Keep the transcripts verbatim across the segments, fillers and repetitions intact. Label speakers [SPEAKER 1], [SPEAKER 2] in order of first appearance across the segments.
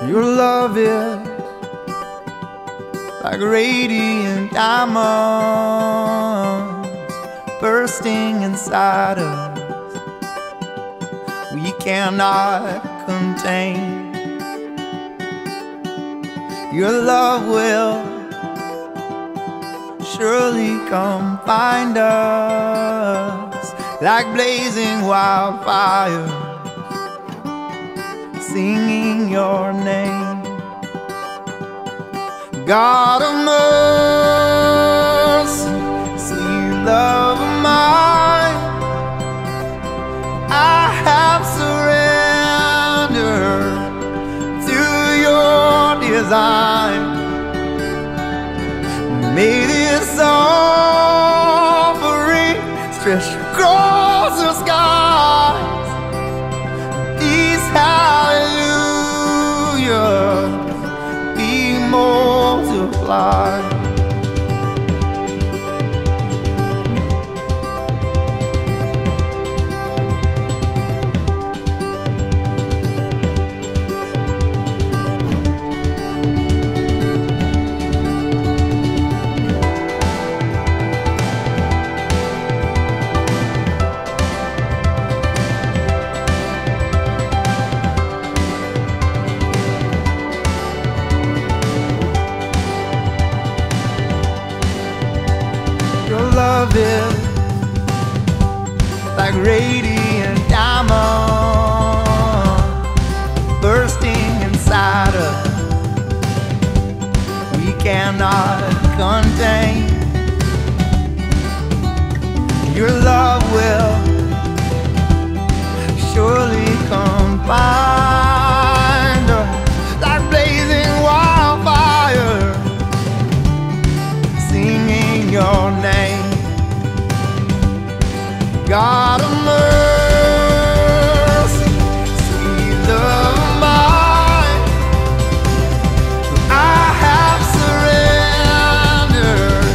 [SPEAKER 1] Your love is like radiant diamonds bursting inside us, we cannot contain. Your love will surely come find us like blazing wildfire, singing your name. God of mercy, sweet love of mine, I have surrendered to your design. May this offering stretch across the skies, these hallelujahs be multiplied. Your love is like radiant diamond bursting inside us, we cannot contain. Your love will surely come find us like blazing wildfire, singing your name. God of mercy, sweet love of mine, I have surrendered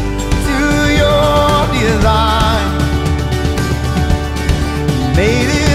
[SPEAKER 1] to your design. May this